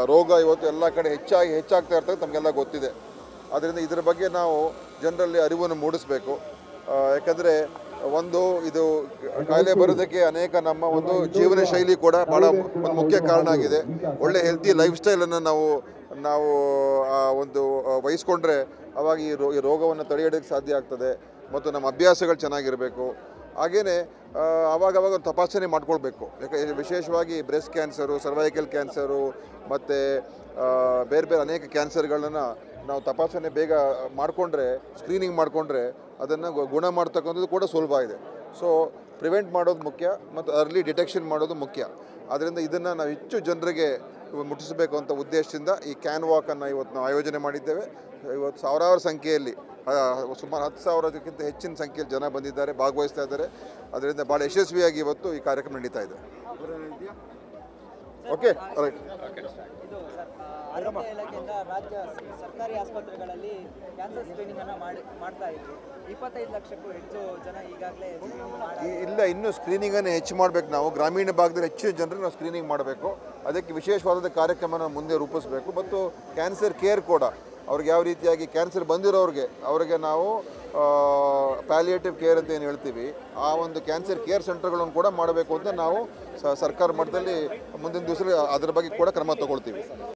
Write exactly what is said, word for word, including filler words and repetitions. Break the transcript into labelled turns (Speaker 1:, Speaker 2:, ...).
Speaker 1: ರೋಗ ಇವತ್ತು ಎಲ್ಲ ಕಡೆ ಹೆಚ್ಚಾಗಿ ಹೆಚ್ಚಾಗ್ತಾ ಇರ್ತದೆ ತಮಗೆಲ್ಲ ಗೊತ್ತಿದೆ. ಆದ್ದರಿಂದ ಇದರ ಬಗ್ಗೆ ನಾವು ಜನರಲ್ಲಿ ಅರಿವನ್ನು ಮೂಡಿಸಬೇಕು. ಯಾಕಂದರೆ ಒಂದು ಇದು ಕಾಯಿಲೆ ಬರೋದಕ್ಕೆ ಅನೇಕ ನಮ್ಮ ಒಂದು ಜೀವನ ಶೈಲಿ ಕೂಡ ಭಾಳ ಒಂದು ಮುಖ್ಯ ಕಾರಣ ಆಗಿದೆ. ಒಳ್ಳೆ ಹೆಲ್ತಿ ಲೈಫ್ ಸ್ಟೈಲನ್ನು ನಾವು ನಾವು ಒಂದು ವಹಿಸ್ಕೊಂಡ್ರೆ ಅವಾಗ ಈ ರೋ ಈ ರೋಗವನ್ನು ತಡೆಯೋದಕ್ಕೆ ಸಾಧ್ಯ ಆಗ್ತದೆ. ಮತ್ತು ನಮ್ಮ ಅಭ್ಯಾಸಗಳು ಚೆನ್ನಾಗಿರಬೇಕು. ಹಾಗೆಯೇ ಆವಾಗವಾಗ ಒಂದು ತಪಾಸಣೆ ಮಾಡ್ಕೊಳ್ಬೇಕು. ಯಾಕೆ ವಿಶೇಷವಾಗಿ ಬ್ರೆಸ್ಟ್ ಕ್ಯಾನ್ಸರು, ಸರ್ವೈಕಲ್ ಕ್ಯಾನ್ಸರು ಮತ್ತು ಬೇರೆ ಬೇರೆ ಅನೇಕ ಕ್ಯಾನ್ಸರ್ಗಳನ್ನು ನಾವು ತಪಾಸಣೆ ಬೇಗ ಮಾಡಿಕೊಂಡ್ರೆ, ಸ್ಕ್ರೀನಿಂಗ್ ಮಾಡಿಕೊಂಡ್ರೆ ಅದನ್ನು ಗುಣ ಮಾಡ್ತಕ್ಕಂಥದ್ದು ಕೂಡ ಸುಲಭ ಇದೆ. ಸೊ ಪ್ರಿವೆಂಟ್ ಮಾಡೋದು ಮುಖ್ಯ ಮತ್ತು ಅರ್ಲಿ ಡಿಟೆಕ್ಷನ್ ಮಾಡೋದು ಮುಖ್ಯ. ಆದ್ದರಿಂದ ಇದನ್ನು ನಾವು ಹೆಚ್ಚು ಜನರಿಗೆ ಮುಟ್ಟಿಸಬೇಕು ಅಂತ ಉದ್ದೇಶದಿಂದ ಈ ಕ್ಯಾನ್ ವಾಕನ್ನು ಇವತ್ತು ನಾವು ಆಯೋಜನೆ ಮಾಡಿದ್ದೇವೆ. ಇವತ್ತು ಸಾವಿರಾರು ಸಂಖ್ಯೆಯಲ್ಲಿ ಸುಮಾರು ಹತ್ತು ಸಾವಿರಕ್ಕಿಂತ ಹೆಚ್ಚಿನ ಸಂಖ್ಯೆಯಲ್ಲಿ ಜನ ಬಂದಿದ್ದಾರೆ, ಭಾಗವಹಿಸ್ತಾ ಇದ್ದಾರೆ. ಅದರಿಂದ ಭಾಳ ಯಶಸ್ವಿಯಾಗಿ ಇವತ್ತು ಈ ಕಾರ್ಯಕ್ರಮ ನಡೀತಾ ಇದೆ. Okay right.
Speaker 2: ಇದು ಸರ್ ಆರೋಗ್ಯ ಇಲಾಖೆಯಿಂದ ರಾಜ್ಯ ಸರ್ಕಾರಿ ಆಸ್ಪತ್ರೆಗಳಲ್ಲಿ ಕ್ಯಾನ್ಸರ್ ಸ್ಕ್ರೀನಿಂಗ್ ಅನ್ನು ಮಾಡಿ ಮಾಡ್ತಾ ಇದ್ರು. ಇಪ್ಪತ್ತೈದು ಲಕ್ಷಕ್ಕೂ ಹೆಚ್ಚು ಜನ ಈಗಾಗಲೇ
Speaker 1: ಇಲ್ಲ, ಇನ್ನೂ ಸ್ಕ್ರೀನಿಂಗನ್ನು ಹೆಚ್ಚು ಮಾಡಬೇಕು. ನಾವು ಗ್ರಾಮೀಣ ಭಾಗದಲ್ಲಿ ಹೆಚ್ಚು ಜನರಿಗೆ ನಾವು ಸ್ಕ್ರೀನಿಂಗ್ ಮಾಡಬೇಕು. ಅದಕ್ಕೆ ವಿಶೇಷವಾದ ಕಾರ್ಯಕ್ರಮನ ಮುಂದೆ ರೂಪಿಸಬೇಕು. ಮತ್ತು ಕ್ಯಾನ್ಸರ್ ಕೇರ್ ಕೂಡ ಅವ್ರಿಗೆ ಯಾವ ರೀತಿಯಾಗಿ ಕ್ಯಾನ್ಸರ್ ಬಂದಿರೋರಿಗೆ ಅವರಿಗೆ ನಾವು ಪ್ಯಾಲಿಯೇಟಿವ್ ಕೇರ್ ಅಂತ ಏನು ಹೇಳ್ತೀವಿ, ಆ ಒಂದು ಕ್ಯಾನ್ಸರ್ ಕೇರ್ ಸೆಂಟರ್ಗಳನ್ನು ಕೂಡ ಮಾಡಬೇಕು ಅಂತ ನಾವು ಸರ್ಕಾರ ಮಟ್ಟದಲ್ಲಿ ಮುಂದಿನ ದಿವಸದಲ್ಲಿ ಅದರ ಬಗ್ಗೆ ಕೂಡ ಕ್ರಮ ತಗೊಳ್ತೀವಿ.